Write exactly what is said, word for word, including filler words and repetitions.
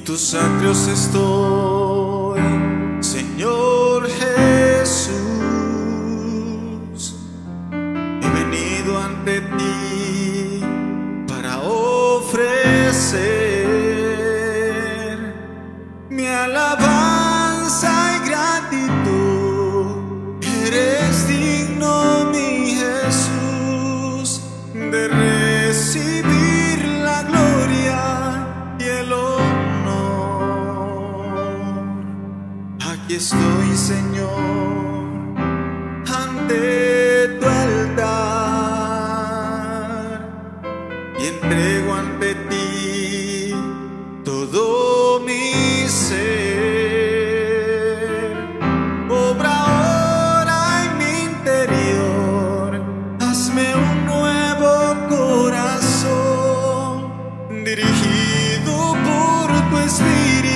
tus atrios estoy, Señor Jesús. He venido ante ti para ofrecer mi alabanza y gratitud. Eres digno, mi Jesús, de recibir la gloria y el honor. Aquí estoy, Señor, ante tu altar, y entrego ante ti todo mi ser. Obra ahora en mi interior, hazme un nuevo corazón, dirigido por tu Espíritu.